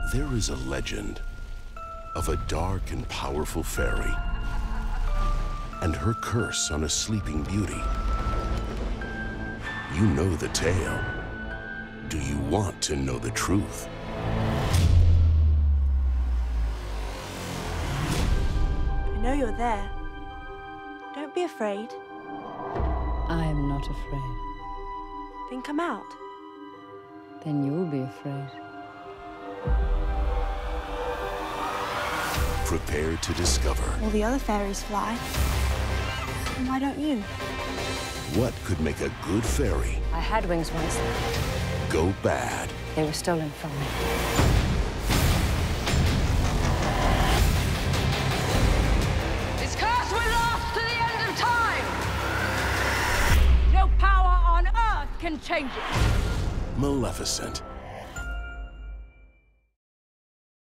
There is a legend of a dark and powerful fairy and her curse on a sleeping beauty. You know the tale. Do you want to know the truth? I know you're there. Don't be afraid. I am not afraid. Then come out. Then you'll be afraid. Prepare to discover All the other fairies fly. And why don't you? what could make a good fairy I had wings once. go bad. They were stolen from me. This curse will last to the end of time! No power on earth can change it! Maleficent.